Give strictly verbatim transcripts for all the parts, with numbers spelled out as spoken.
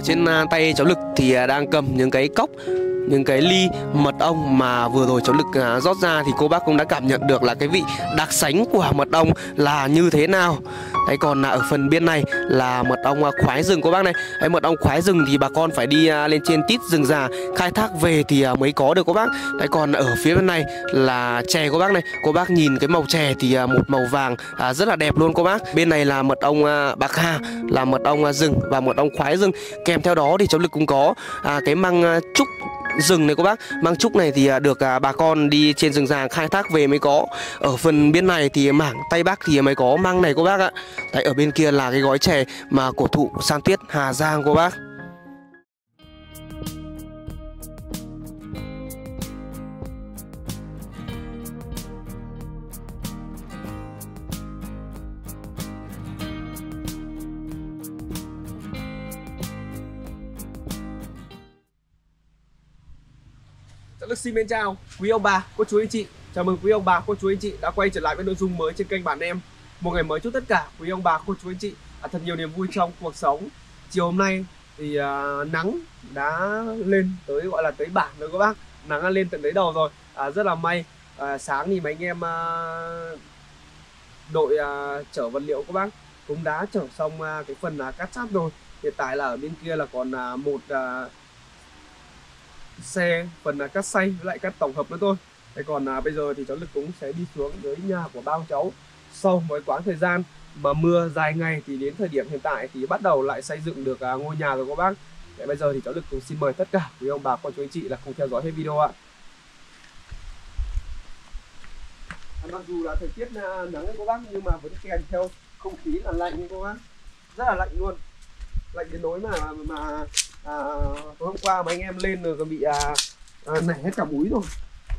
trên tay cháu Lực thì đang cầm những cái cốc, những cái ly mật ong mà vừa rồi cháu Lực rót ra, thì cô bác cũng đã cảm nhận được là cái vị đặc sánh của mật ong là như thế nào. Đấy, còn ở phần bên này là mật ong khoái rừng cô bác này. Đấy, mật ong khoái rừng thì bà con phải đi lên trên tít rừng già khai thác về thì mới có được cô bác. Đấy, còn ở phía bên này là chè cô bác này. Cô bác nhìn cái màu chè thì một màu vàng à, rất là đẹp luôn cô bác. Bên này là mật ong bạc hà, là mật ong rừng và mật ong khoái rừng. Kèm theo đó thì cháu Lực cũng có à, cái măng trúc rừng này cô bác. Măng trúc này thì được à, bà con đi trên rừng già khai thác về mới có. Ở phần bên này thì mảng Tây Bắc thì mới có măng này cô bác ạ. Đấy, ở bên kia là cái gói chè mà cổ thụ San Tuyết Hà Giang cô bác. Lực xin mến chào quý ông bà, cô chú anh chị. Chào mừng quý ông bà, cô chú anh chị đã quay trở lại với nội dung mới trên kênh Bản Em. Một ngày mới chúc tất cả quý ông bà, cô chú anh chị thật nhiều niềm vui trong cuộc sống. Chiều hôm nay thì uh, nắng đã lên tới gọi là tới bản rồi các bác. Nắng đã lên tận tới đầu rồi, uh, rất là may. Uh, sáng thì mấy anh em uh, đội uh, chở vật liệu các bác cũng đã chở xong uh, cái phần uh, cát sáp rồi. Hiện tại là ở bên kia là còn uh, một uh, xe phần là cát xay với lại cát tổng hợp nữa thôi. Thế còn à, bây giờ thì cháu Lực cũng sẽ đi xuống dưới nhà của bao cháu. Sau một quãng thời gian mà mưa dài ngày thì đến thời điểm hiện tại thì bắt đầu lại xây dựng được à, ngôi nhà rồi các bác. Thế bây giờ thì cháu Lực cũng xin mời tất cả quý ông bà, cô chú anh chị là cùng theo dõi hết video ạ. À, mặc dù là thời tiết nắng đấy các bác, nhưng mà vẫn kèm theo không khí là lạnh như các bác, rất là lạnh luôn, lạnh đến nỗi mà mà À, hôm qua mấy anh em lên rồi còn bị à, à, nảy hết cả múi rồi.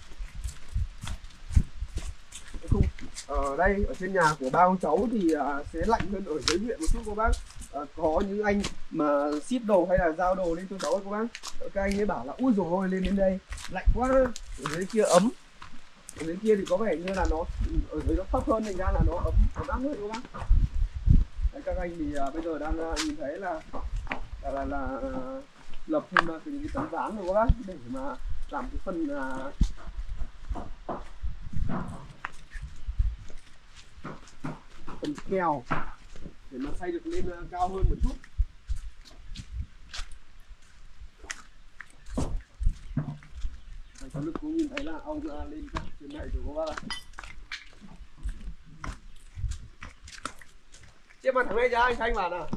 Không, ở đây ở trên nhà của ba ông cháu thì à, sẽ lạnh hơn ở dưới huyện một chút các bác. À, có những anh mà ship đồ hay là giao đồ lên cho cháu các bác, các anh ấy bảo là ui dồi ôi lên đến đây lạnh quá, ở dưới kia ấm, ở dưới kia thì có vẻ như là nó ở dưới nó thấp hơn, thành ra là nó ấm ấm áp hơn các bác. Đấy, các anh thì à, bây giờ đang à, nhìn thấy là là là, là uh, lập thêm uh, những cái tấm ván rồi các bác để mà làm cái phần uh, phần kèo để mà xây được lên uh, cao hơn một chút. Cháu Lực cũng nhìn thấy là ông uh, lên trên này rồi các bác ạ. Chiếc mặt thằng này cho anh xanh vào nào.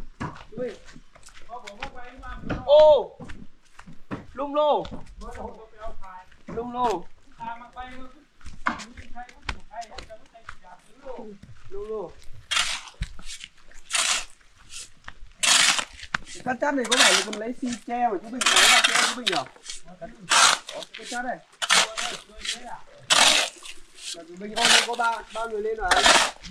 Ô lung lô lung lô lung lô cắt chát này có phải là còn lấy xi tre mà chú Bình lấy ra cho chú Bình nhỉ? Cắt chát này là chú Bình ôm có ba ba người lên rồi anh.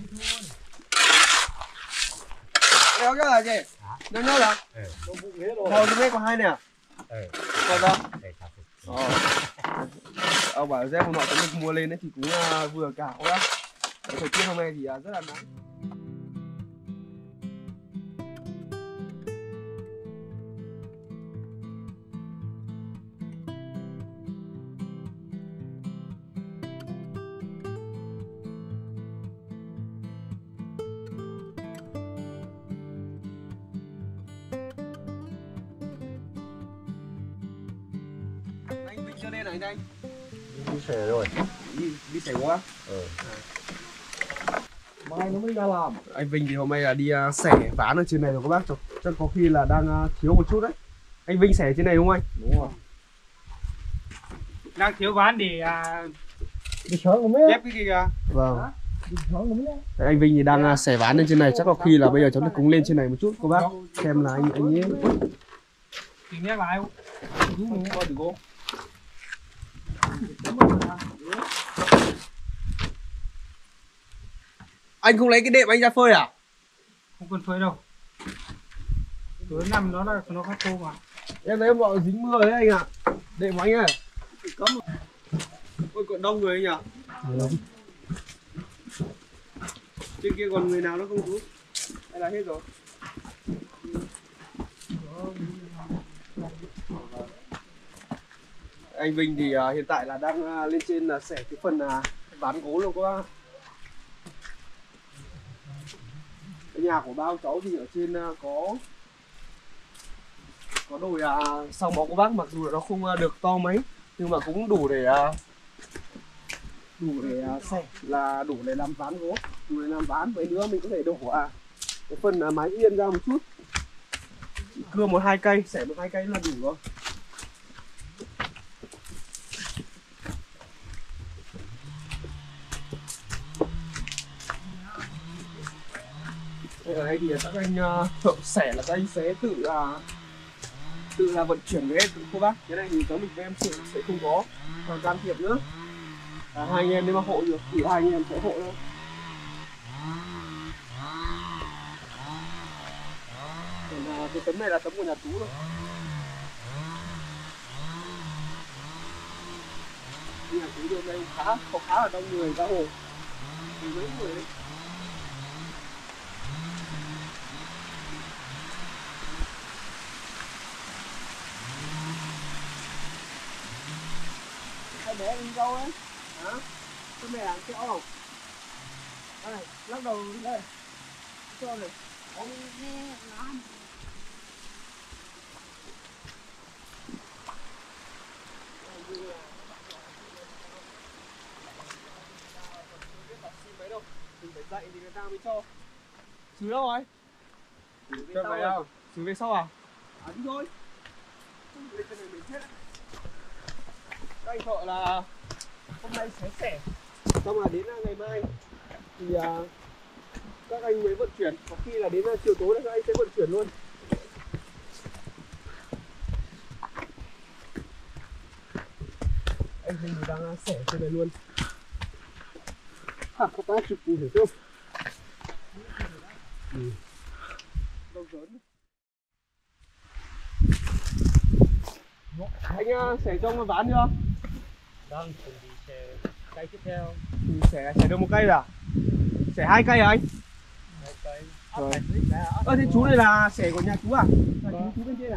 Đéo cái là gì? Đéo nhớ là? Ừ. Thôi cái có hai nè. Ừ. Còn đâu? Ờ. Ông bảo dép hôm nọ tôi được mua lên đấy thì cũng uh, vừa cả các bác. Thời tiết hôm nay thì uh, rất là nắng. Chưa lên này anh? Đi xẻ rồi. Đi đi xẻ quá. Ừ. À. Mai nó mới ra làm. Anh Vinh thì hôm nay là đi uh, xẻ ván ở trên này rồi các bác. Chắc có khi là đang uh, thiếu một chút đấy. Anh Vinh xẻ trên này đúng không anh? Đúng rồi. Đang thiếu ván để à... đi sớm không biết. ghép cái gì kìa. Vâng. Đi sớm không biết. Đấy, anh Vinh thì đang uh, xẻ ván lên trên này, chắc có khi là bây giờ cháu cũng lên trên này một chút các bác. Xem là anh anh ấy. Thì nhắc lại không? Đúng rồi, được không? Anh không lấy cái đệm anh ra phơi à? Không cần phơi đâu. Tối năm nó là nó khát khô mà. Em thấy bọn dính mưa đấy anh ạ. À. Đệm của anh ơi. Cấm. Ôi còn đông người anh nhỉ? Ừ. Trên kia còn người nào nó không rút? Hay là hết rồi? Anh Vinh thì uh, hiện tại là đang uh, lên trên là xẻ cái phần uh, ván gỗ luôn các bác. Cái nhà của bao cháu thì ở trên uh, có có đồi uh, sau bóng của bác, mặc dù là nó không uh, được to mấy nhưng mà cũng đủ để uh, đủ để uh, xẻ, là đủ để làm ván gỗ, đủ để làm ván. Với nữa mình có thể đổ uh, cái phần uh, mái yên ra một chút, cưa một hai cây, xẻ một hai cây là đủ rồi. Ở đây thì các anh uh, thợ xẻ là các anh sẽ tự uh, tự là vận chuyển với em cô bác. Cái này thì có mình với em sẽ, sẽ không có còn can thiệp nữa. À, hai anh em nếu mà hộ được thì hai anh em sẽ hộ thôi. Còn, uh, cái tấm này là tấm của nhà chú thôi. Nhà chú đường đây khá có khá là đông người ra hồ, mấy người đấy. Bé đi đâu ấy hả? Cái mẹ ăn cái ốc đây, lắc đầu đây cho này ông nghe làm mình phải dạy thì người ta mới cho. Chú đâu rồi? Cho về đâu? Chú về sau à? À đi thôi. Lên trên này mình chết. Các anh thợ là hôm nay sẽ xẻ xong là đến ngày mai thì uh, các anh mới vận chuyển, có khi là đến chiều tối là các anh sẽ vận chuyển luôn. Anh Vinh đang xẻ trên này luôn. À, có bác chụp cụ thể không? Ừ. Đâu lớn. Anh uh, xẻ cho ông ván chưa? Đang chuẩn bị xẻ cây tiếp theo. Ừ, xẻ xẻ được một cây rồi à? Xẻ hai cây à anh? Hai cây. Rồi. Ơ thế chú này là xẻ của nhà chú à? À chú, chú bên trên à?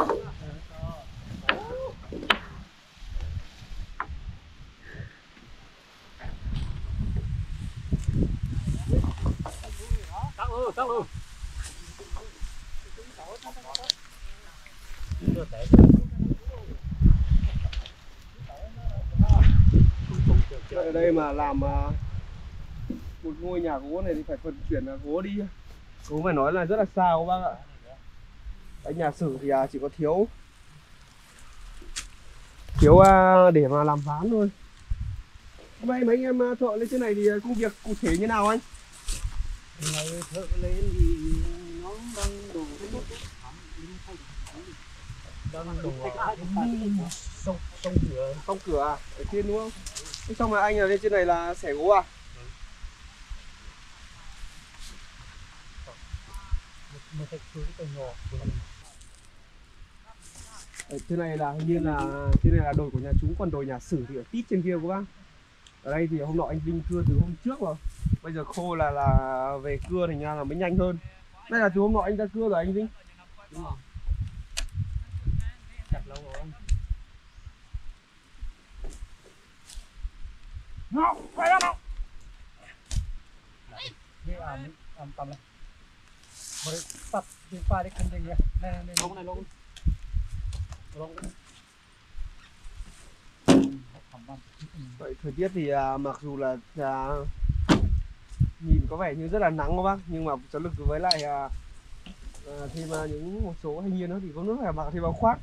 Cắt luôn, cắt luôn. Ở đây mà làm uh, một ngôi nhà gỗ này thì phải vận chuyển uh, gỗ đi. Gỗ phải nói là rất là xa các bác ạ. Cái nhà xưởng thì uh, chỉ có thiếu thiếu uh, để mà làm ván thôi. Hôm nay mấy anh em uh, thợ lên trên này thì công việc cụ thể như nào anh? Ngày thợ lên thì nó đang đổ đang đổ sông sông cửa Sông cửa à? Ở trên đúng không? Thế xong rồi anh là lên trên này là xẻ gỗ à? một cái thứ cái nhỏ. Ở trên này là hình như là trên này là đồi của nhà chú, còn đồi nhà Sử thì ở tít trên kia các bác. Ở đây thì hôm nọ anh Vinh cưa từ hôm trước rồi. Bây giờ khô là là về cưa thành ra là mới nhanh hơn. Đây là từ hôm nọ anh ra cưa rồi anh Vinh. Đúng rồi. Chặt lâu rồi anh. Nó, quay ra nào. Đây làm làm tầm này. Mới tập trên pha để không thành nha. Này này lông này lông. Lông. Vậy thời tiết thì à, mặc dù là à, nhìn có vẻ như rất là nắng các bác, nhưng mà cháu lực với lại à, à, thêm à, những một số thanh niên nữa thì có nước phải mặc thêm áo khoác.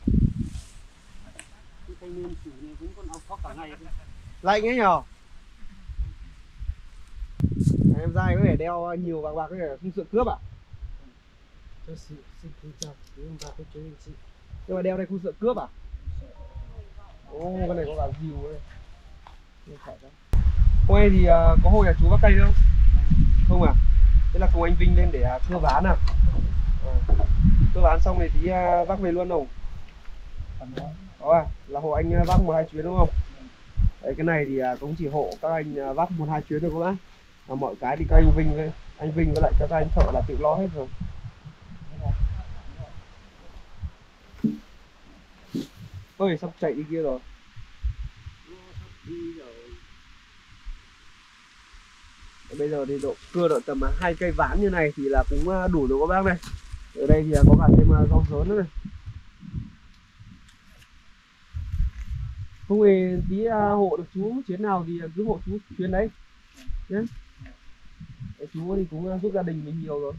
Thanh niên chủ này cũng còn áo khoác cả ngày. Lạnh ấy nhờ. Em dai có thể đeo nhiều vàng bạc, có thể không sợ cướp à? Tôi xin xin kính chào quý ông bà cô chú anh chị. Nhưng mà đeo đây không sợ cướp à? Ồ, cái này có cả dìu đây. Hôm nay thì uh, có hồi là chú bắt cây không? Không à? Thế là cùng anh Vinh lên để uh, cưa ván à? À. Cưa ván xong thì tí uh, vác về luôn không? Đó à? Là hộ anh uh, vác một hai chuyến đúng không? Đấy, cái này thì uh, cũng chỉ hộ các anh uh, vác một hai chuyến thôi các bác. À, mọi cái thì các anh Vinh với anh Vinh với lại các anh thợ là tự lo hết rồi. Ôi, sắp chạy đi kia rồi. Bây giờ thì độ cưa độ tầm hai cây ván như này thì là cũng đủ rồi các bác này. Ở đây thì có cả thêm rau dớn nữa này. Không hề tí hộ được chú chuyến nào thì cứ hộ chú chuyến đấy nhé. Chú thì cũng giúp gia đình mình nhiều rồi.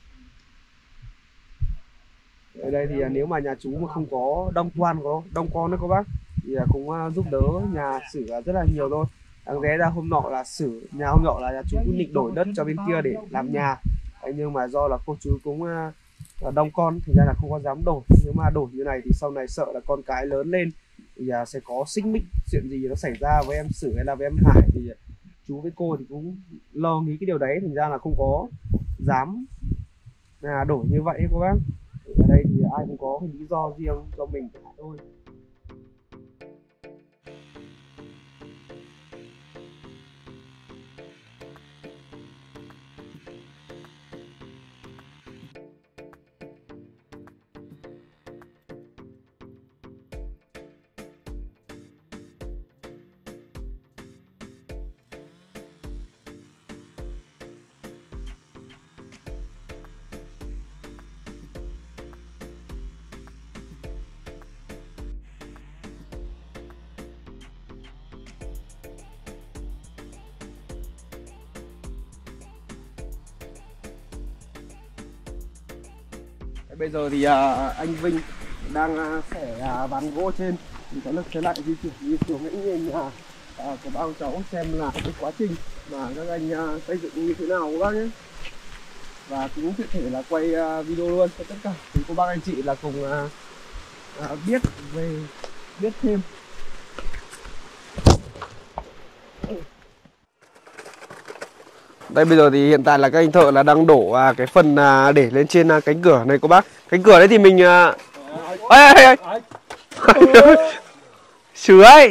Ở đây thì nếu mà nhà chú mà không có đông quan, có đông con nữa các bác, thì cũng giúp đỡ nhà Sử rất là nhiều thôi. Đáng lẽ ra hôm nọ là Sử, nhà hôm nọ là nhà chú cũng định đổi đất cho bên kia để làm nhà. Đấy, nhưng mà do là cô chú cũng uh, đông con thì ra là không có dám đổi. Nếu mà đổi như này thì sau này sợ là con cái lớn lên thì uh, sẽ có xích mích, chuyện gì nó xảy ra với em Sử hay là với em Hải thì uh, chú với cô thì cũng lo nghĩ cái điều đấy, thành ra là không có dám uh, đổi như vậy các bác. Ở đây thì ai cũng có cái lý do riêng cho mình cả thôi. Bây giờ thì uh, anh Vinh đang uh, xẻ uh, ván gỗ trên thì có lực sẽ lại di chuyển di xuống những nhìn uh, uh, của bao cháu xem là cái quá trình mà các anh uh, xây dựng như thế nào các bác nhé. Và cũng tiện thể là quay uh, video luôn cho tất cả thì cô bác anh chị là cùng uh, uh, biết về biết thêm. Đây bây giờ thì hiện tại là các anh thợ là đang đổ à, cái phần à, để lên trên à, cánh cửa này cô bác. Cánh cửa đấy thì mình à... ê ê ê Sử ơi,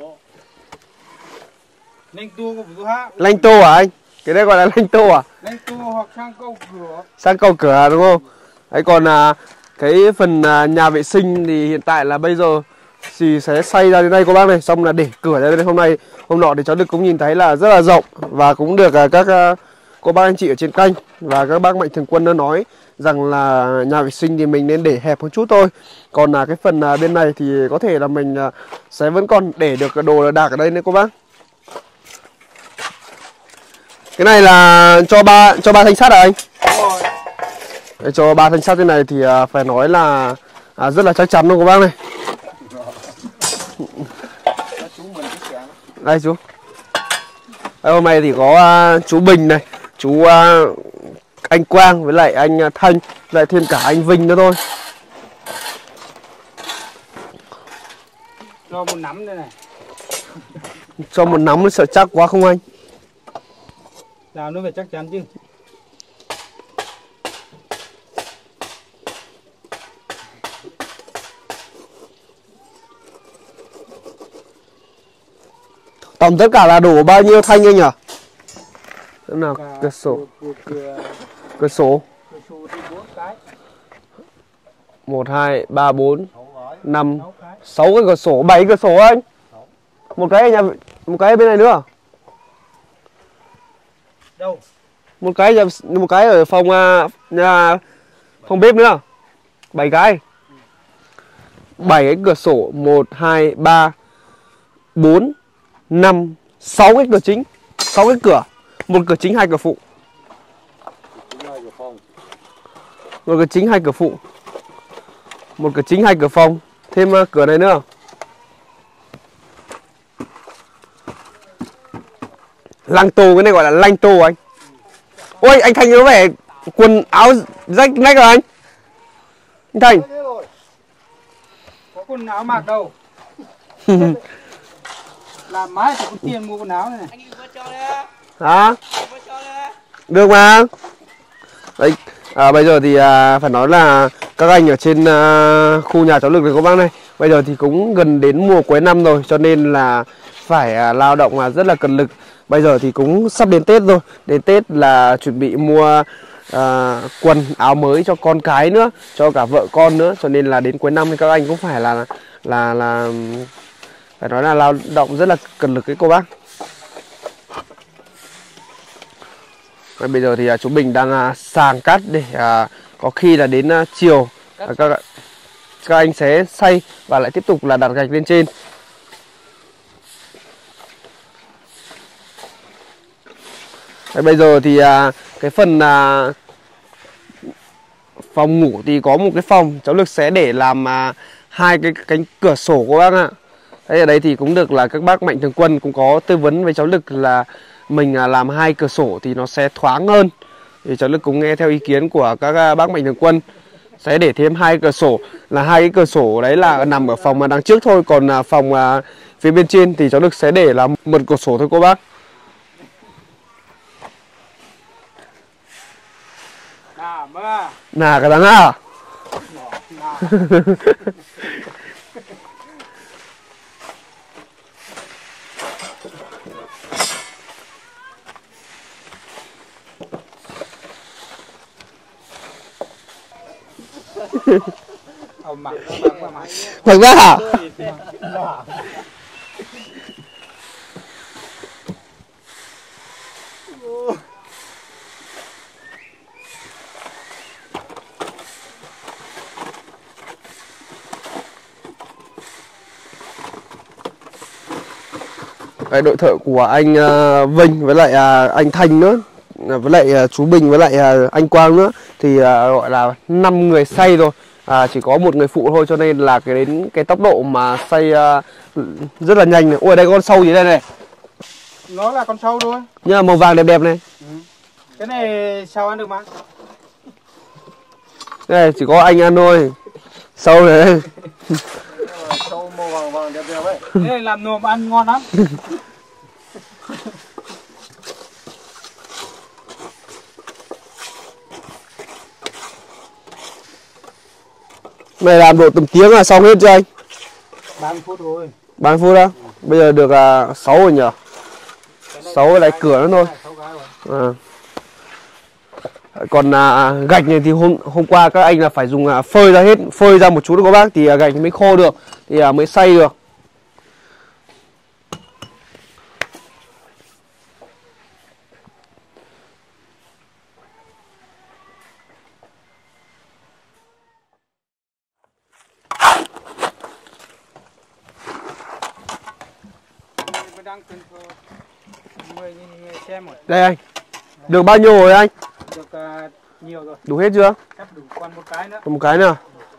lanh tua của chú ha. Lanh tô à anh? Cái đây gọi là lanh tô à? Lanh tua hoặc sang câu cửa. Sang câu cửa đúng không? Đấy còn à, cái phần à, nhà vệ sinh thì hiện tại là bây giờ thì sẽ xây ra đến đây cô bác này, xong là để cửa ra đây. Hôm nay hôm nọ thì cháu được cũng nhìn thấy là rất là rộng và cũng được uh, các uh, cô bác anh chị ở trên kênh và các bác mạnh thường quân đã nói rằng là nhà vệ sinh thì mình nên để hẹp một chút thôi. Còn là uh, cái phần uh, bên này thì có thể là mình uh, sẽ vẫn còn để được đồ đạc ở đây nữa cô bác. Cái này là cho ba cho ba thanh sắt à anh? Để cho ba thanh sắt thế này thì uh, phải nói là uh, rất là chắc chắn luôn cô bác này. Đây chú. Đây, hôm nay thì có uh, chú Bình này, chú uh, anh Quang với lại anh uh, Thanh, lại thêm cả anh Vinh nữa thôi. Cho một nắm đây này. Cho một nắm nó sợ chắc quá không anh? Làm nó phải chắc chắn chứ. Tổng tất cả là đổ bao nhiêu thanh anh nhỉ? Thế nào? Cửa sổ. Cửa sổ. một, hai, ba, bốn, năm, sáu cái cửa sổ, bảy cửa sổ anh. Một cái ở nhà, một cái ở bên này nữa. Đâu? Một cái một cái ở phòng nhà phòng bếp nữa. bảy cái. bảy cái cửa sổ, một, hai, ba, bốn, năm, sáu cái cửa chính, sáu cái cửa, một cửa chính, hai cửa phụ. Một cửa chính, hai cửa phụ. Một cửa chính, hai cửa phòng, thêm uh, cửa này nữa. Lăng tô, cái này gọi là lanh tô anh. Ôi anh Thành có vẻ quần áo rách nách rồi anh. Anh Thành. Có quần áo mặc đâu. Làm mãi thì có tiền mua quần áo này này. Anh vừa cho đấy. Hả? Được mà. Đấy, à, bây giờ thì à, phải nói là các anh ở trên à, khu nhà cháu Lực này các bác này, bây giờ thì cũng gần đến mùa cuối năm rồi, cho nên là phải à, lao động à, rất là cần lực. Bây giờ thì cũng sắp đến Tết rồi, đến Tết là chuẩn bị mua à, quần áo mới cho con cái nữa, cho cả vợ con nữa, cho nên là đến cuối năm thì các anh cũng phải là là là Phải nói là lao động rất là cần lực cái cô bác. Và bây giờ thì uh, chú Bình đang uh, sàng cát để uh, có khi là đến uh, chiều uh, các, các anh sẽ xay và lại tiếp tục là đặt gạch lên trên. Đấy, bây giờ thì uh, cái phần uh, phòng ngủ thì có một cái phòng cháu Lực sẽ để làm uh, hai cái cánh cửa sổ của bác ạ. Đấy, ở đây thì cũng được là các bác Mạnh Thường Quân cũng có tư vấn với cháu Lực là mình làm hai cửa sổ thì nó sẽ thoáng hơn. Thì cháu Lực cũng nghe theo ý kiến của các bác Mạnh Thường Quân sẽ để thêm hai cửa sổ, là hai cái cửa sổ đấy là nằm ở phòng mà đằng trước thôi, còn phòng phía bên trên thì cháu Lực sẽ để là một cửa sổ thôi cô bác. Nà cái thằng à? Thật ra hả? Cái đội thợ của anh uh, Vinh với lại uh, anh Thanh nữa, với lại uh, chú Bình với lại uh, anh Quang nữa thì uh, gọi là năm người xay rồi. À, chỉ có một người phụ thôi cho nên là cái đến cái tốc độ mà xay uh, rất là nhanh này. Ôi đây có con sâu gì đây này? Nó là con sâu thôi. Nhưng mà màu vàng đẹp đẹp này. Ừ. Cái này sao ăn được mà? Đây chỉ có anh ăn thôi. Sâu này. Sâu màu vàng vàng đẹp đẹp ấy. Cái này làm nộm ăn ngon lắm. Này làm độ tầm tiếng là xong hết chưa anh? ba mươi phút thôi. ba mươi phút đó. Ừ. Bây giờ được uh, sáu rồi nhỉ? sáu lại cửa nữa thôi. À. Còn uh, gạch này thì hôm hôm qua các anh là phải dùng uh, phơi ra hết, phơi ra một chút các bác thì uh, gạch mới khô được, thì uh, mới xay được. Đây anh. Được bao nhiêu rồi anh? Được uh, nhiều rồi. Đủ hết chưa? Cắt đủ còn một cái nữa. Còn một cái nữa.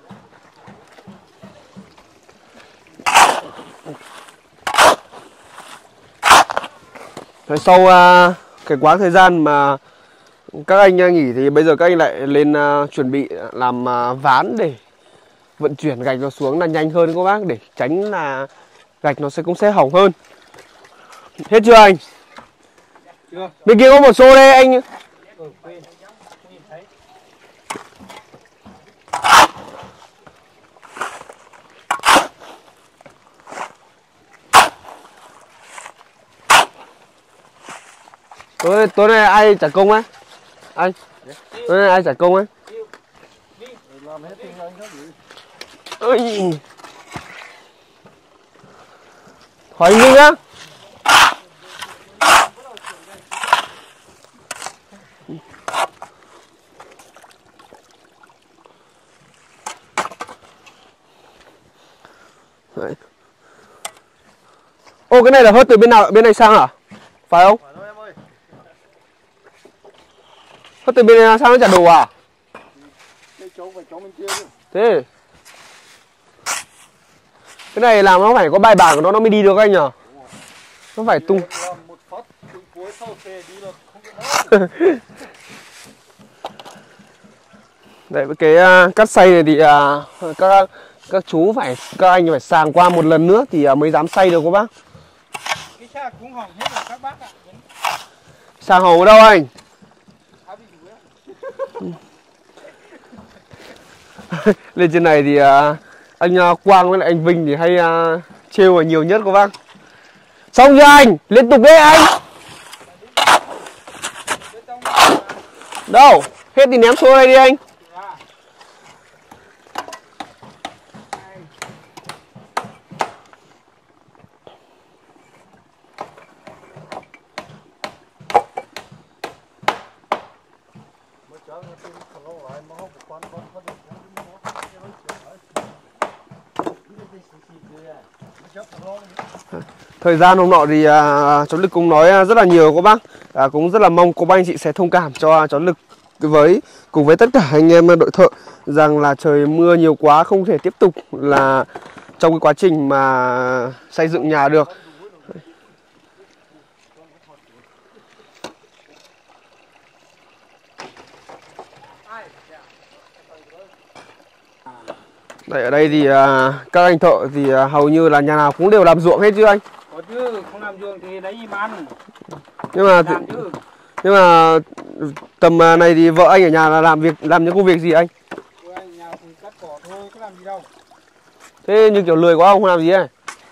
Rồi sau uh, cái quãng thời gian mà các anh uh, nghỉ thì bây giờ các anh lại lên uh, chuẩn bị làm uh, ván để vận chuyển gạch nó xuống là nhanh hơn các bác, để tránh là gạch nó sẽ cũng sẽ hỏng hơn. Hết chưa anh? Chưa. Bên kia có một xô đây anh. Ừ, quên. Không nhìn thấy. Tối, tối nay ai trả công á? Anh? Tối nay ai trả công á? Ôi. Hỏi anh á. Đấy. Ô cái này là hớt từ bên nào, bên này sang à? Phải không? Hớt từ bên này sang nó trả đồ à? Thế cái này làm nó phải có bài bản của nó nó mới đi được anh nhở? Nó phải tung. Đấy cái uh, cắt xay này thì uh, các các chú phải các anh phải sàng qua một lần nữa thì uh, mới dám xay được các bác. Cái xa cũng hỏng hết rồi các bác ạ. Sàng hỏng ở đâu anh? Lên trên này thì uh, anh uh, Quang với lại anh Vinh thì hay uh, trêu là nhiều nhất các bác. Xong chưa anh? Liên tục đấy anh. Đâu? Hết thì ném xuống đây đi anh. Thời gian hôm nọ thì à, cháu Lực cũng nói rất là nhiều cô bác, à, cũng rất là mong cô bác anh chị sẽ thông cảm cho cháu Lực với cùng với tất cả anh em đội thợ rằng là trời mưa nhiều quá không thể tiếp tục là trong cái quá trình mà xây dựng nhà được. Đây, ở đây thì à, các anh thợ thì à, hầu như là nhà nào cũng đều làm ruộng hết chứ anh? Có chứ, không làm ruộng thì lấy gì mà ăn. Nhưng mà Làm chứ. nhưng mà tầm này thì vợ anh ở nhà là làm việc làm những công việc gì anh? Vợ anh ở nhà thì cắt cỏ thôi, có làm gì đâu. Thế như kiểu lười quá không làm gì ấy?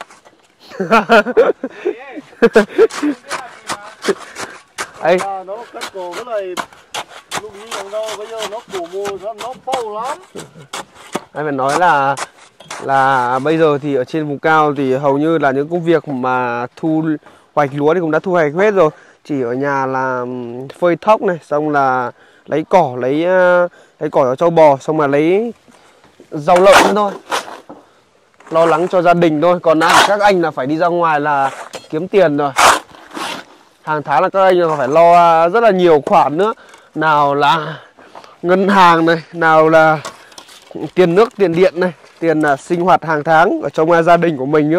Anh nó cắt cỏ với lại lúcนี้ยังđâu bây giờ nó củ mùa nó bầu lắm. Anh phải nói là là bây giờ thì ở trên vùng cao thì hầu như là những công việc mà thu hoạch lúa thì cũng đã thu hoạch hết rồi. Chỉ ở nhà là phơi thóc này, xong là lấy cỏ, lấy lấy cỏ cho trâu bò, xong là lấy rau lợn nữa thôi. Lo lắng cho gia đình thôi, còn à, các anh là phải đi ra ngoài là kiếm tiền rồi. Hàng tháng là các anh là phải lo rất là nhiều khoản nữa. Nào là ngân hàng này, nào là tiền nước, tiền điện này, tiền là sinh hoạt hàng tháng ở trong gia đình của mình nữa.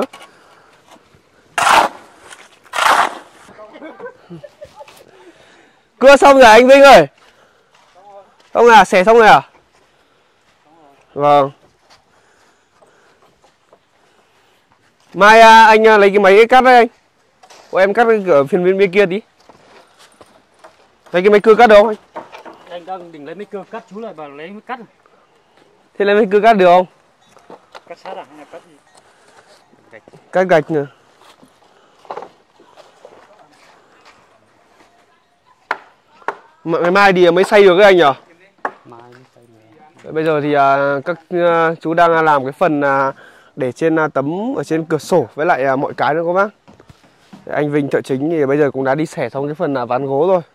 Cưa xong rồi anh Vinh ơi? Xong à, xẻ xong rồi à? Vâng. Mai à, anh à, lấy cái máy cắt đấy anh. Của em cắt ở phiên bên bên kia tí. Lấy cái máy cưa cắt được không anh? Anh đang định lấy mấy cưa cắt, chú lại bảo lấy mới cắt. Thế lấy máy cưa cắt được không? Cắt sát à hay là cắt gì? Gạch. Cắt gạch nữa. Ngày mai thì mới xay được cái anh nhỉ? Mai mới xay được. Bây giờ thì à, các à, chú đang làm cái phần à, để trên à, tấm ở trên cửa sổ với lại à, mọi cái nữa các bác. Anh Vinh thợ chính thì bây giờ cũng đã đi xẻ xong cái phần là ván gỗ rồi.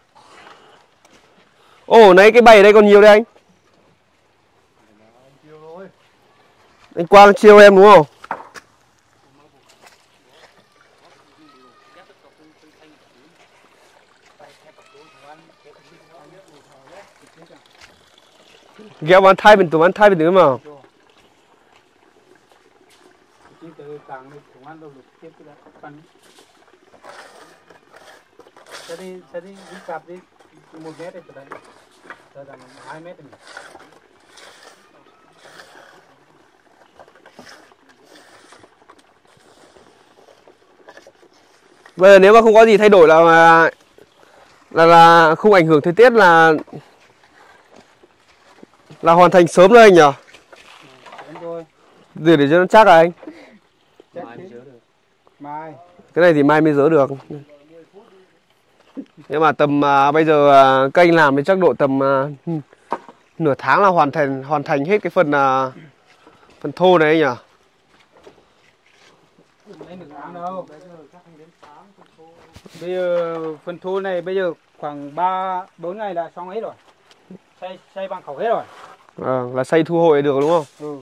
Ồ, nãy cái bày ở đây còn nhiều đây anh. Anh Quang chiêu em đúng không? Ghé bán thay bình tủ bán thay bình tủ mà. Sẽ đi, sẽ đi, đi cạp đi, một mét đây từ đây, từ đây hai mét này. Bây giờ nếu mà không có gì thay đổi là là là không ảnh hưởng thời tiết là là hoàn thành sớm thôi anh nhỉ? Để để cho nó chắc à anh? Chắc mai mới dỡ được. Mai. Cái này thì mai mới dỡ được. Nhưng mà tầm uh, bây giờ uh, kênh làm thì chắc độ tầm uh, nửa tháng là hoàn thành hoàn thành hết cái phần uh, phần thô này anh nhỉ? Bây giờ phần thô này bây giờ khoảng ba bốn ngày là xong hết rồi. Xay xay bằng khẩu hết rồi. À, là xay thu hồi được đúng không? Ừ.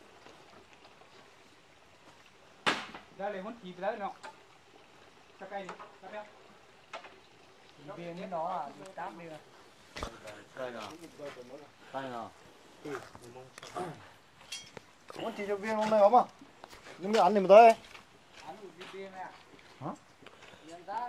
Đây là món thịt đấy nó. Chắc cây đi, chắc béo. Viên cái đó à, tám đi rồi. Đây nào. Đây nào. Món chỉ cho viên hôm nay không à? Nhưng mà ăn thì mà tới. Ăn được viên này à? Hả? Nhân giá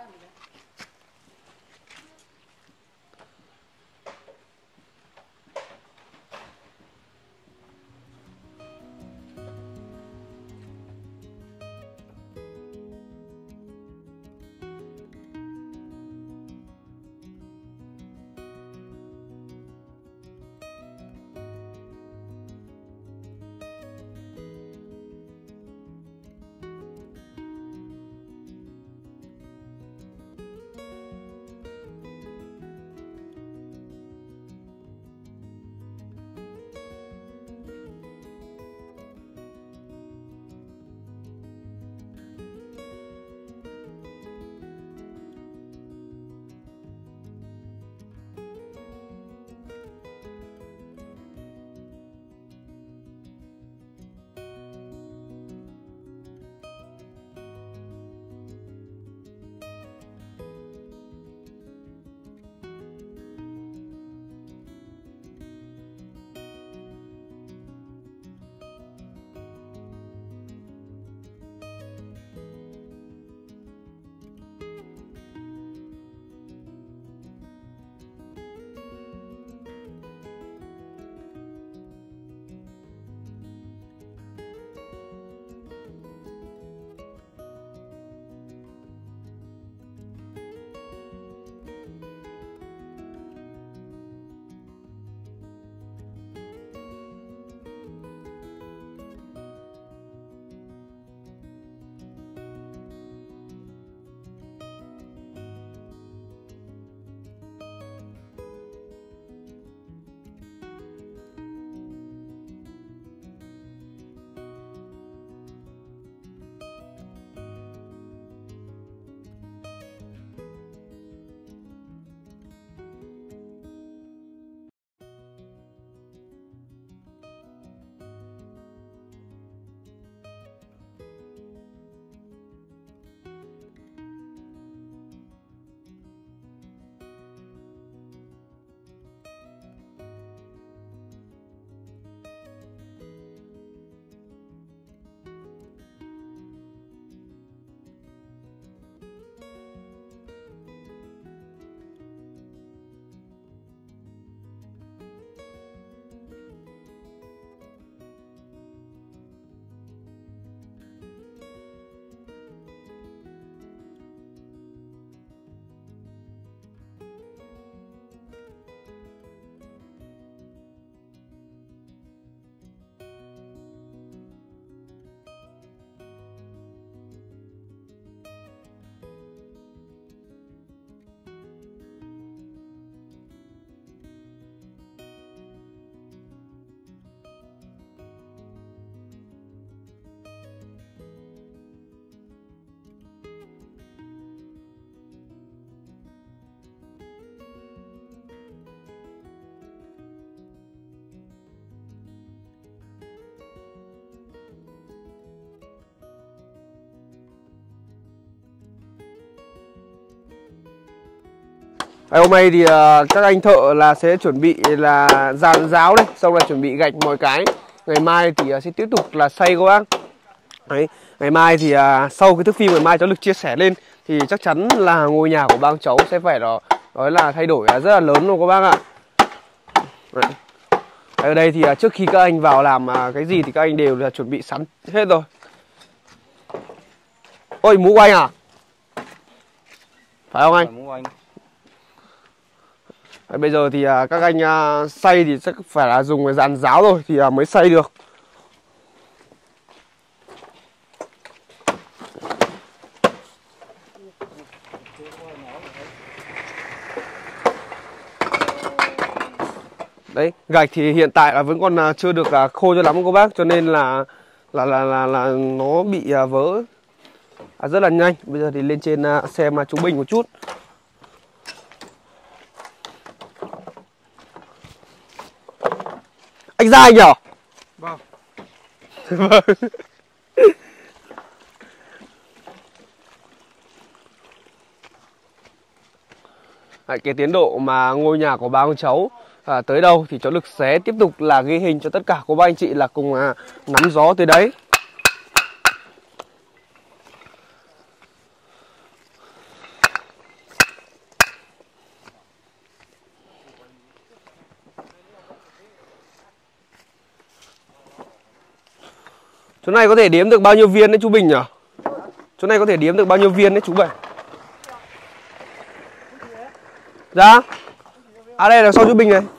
Đấy, hôm nay thì uh, các anh thợ là sẽ chuẩn bị là dàn giáo đây, xong là chuẩn bị gạch mọi cái. Ngày mai thì uh, sẽ tiếp tục là xây các bác. Đấy, ngày mai thì uh, sau cái thước phim ngày mai cháu được chia sẻ lên thì chắc chắn là ngôi nhà của ba cháu sẽ phải đó nói là thay đổi rất là lớn luôn các bác ạ. Đấy. Ở đây thì uh, trước khi các anh vào làm uh, cái gì thì các anh đều là chuẩn bị sẵn hết rồi. Ôi, mũ của anh à? Phải không anh? Mũ anh. Đấy, bây giờ thì uh, các anh uh, xay thì chắc phải là dùng cái dàn giáo rồi thì uh, mới xay được. Đấy, gạch thì hiện tại là vẫn còn uh, chưa được uh, khô cho lắm cô bác, cho nên là là là là, là nó bị uh, vỡ à, rất là nhanh. Bây giờ thì lên trên uh, xem uh, trung bình một chút. Anh ra anh nhỉ? Vâng. Vâng. Đấy, cái tiến độ mà ngôi nhà của ba ông cháu à, tới đâu thì cháu Lực sẽ tiếp tục là ghi hình cho tất cả cô bác anh chị là cùng à, nắm gió tới đấy. Chỗ này có thể đếm được bao nhiêu viên đấy chú Bình nhỉ? Chỗ này có thể đếm được bao nhiêu viên đấy chú Bảy? Dạ. À đây là sau chú Bình này.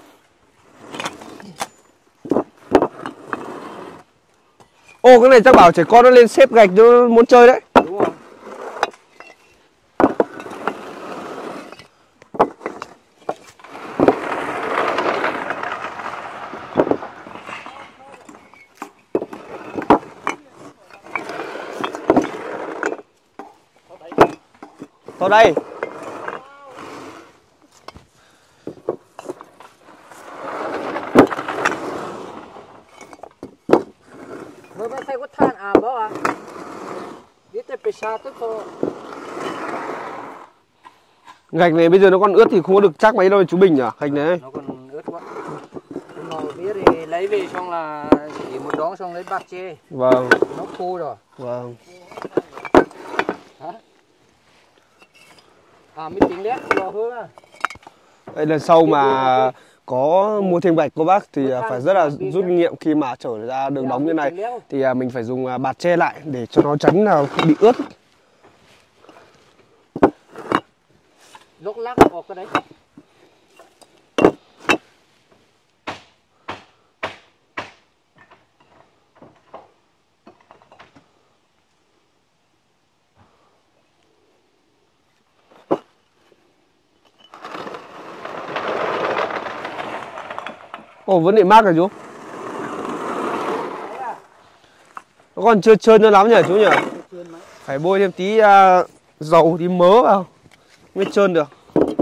Ô, cái này chắc bảo trẻ con nó lên xếp gạch nó muốn chơi đấy. Đúng rồi. Vào đây. Mới bắt tay có than à bố à. Biết tới phải xa tức thôi. Gạch này bây giờ nó còn ướt thì không có được chắc mấy đâu chú Bình nhỉ? Gạch này. Nó còn ướt quá. Nhưng mà biết thì lấy về xong là chỉ một đón xong lấy bát chê. Vâng. Nó khô rồi. Vâng. Hả? À mới tính đấy, lò hơn à. Đây lần sau mà có mua thêm gạch cô bác thì phải rất là rút kinh nghiệm khi mà trở ra đường đóng như này thì mình phải dùng bạt che lại để cho nó tránh là bị ướt. Lúc lắc vào cái đấy. Ồ, vẫn để mát rồi chú. Nó còn chưa trơn cho lắm nhỉ chú nhỉ? Phải bôi thêm tí uh, dầu, tí mớ vào mới trơn được.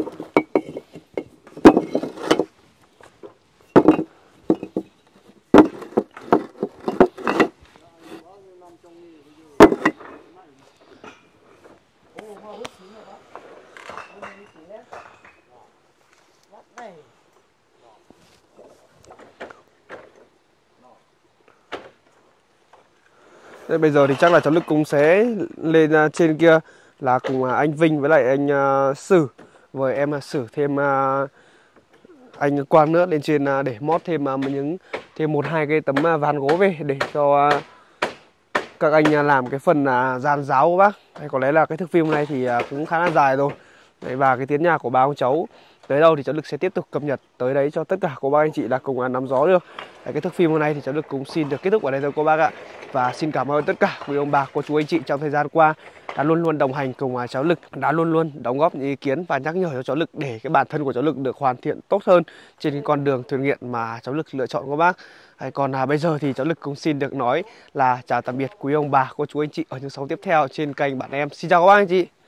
Đây, bây giờ thì chắc là cháu Lực cũng sẽ lên uh, trên kia là cùng uh, anh Vinh với lại anh uh, Sử với em uh, Sử thêm uh, anh Quang nữa lên trên uh, để mót thêm uh, những thêm một hai cái tấm uh, ván gỗ về để cho uh, các anh uh, làm cái phần uh, dàn giáo của bác. Đây, có lẽ là cái thước phim này thì uh, cũng khá là dài rồi. Đấy, và cái tiến nhà của ba ông cháu tới đâu thì cháu Lực sẽ tiếp tục cập nhật tới đấy cho tất cả cô bác anh chị là cùng nắm rõ được. Đấy, cái thước phim hôm nay thì cháu Lực cũng xin được kết thúc ở đây thôi cô bác ạ. Và xin cảm ơn tất cả quý ông bà, cô chú anh chị trong thời gian qua đã luôn luôn đồng hành cùng cháu Lực, đã luôn luôn đóng góp những ý kiến và nhắc nhở cho cháu Lực để cái bản thân của cháu Lực được hoàn thiện tốt hơn trên cái con đường thuyền nghiện mà cháu Lực lựa chọn cô bác. Đấy, còn à, bây giờ thì cháu Lực cũng xin được nói là chào tạm biệt quý ông bà, cô chú anh chị ở những sóng tiếp theo trên kênh Bạn Em. Xin chào các bác anh chị.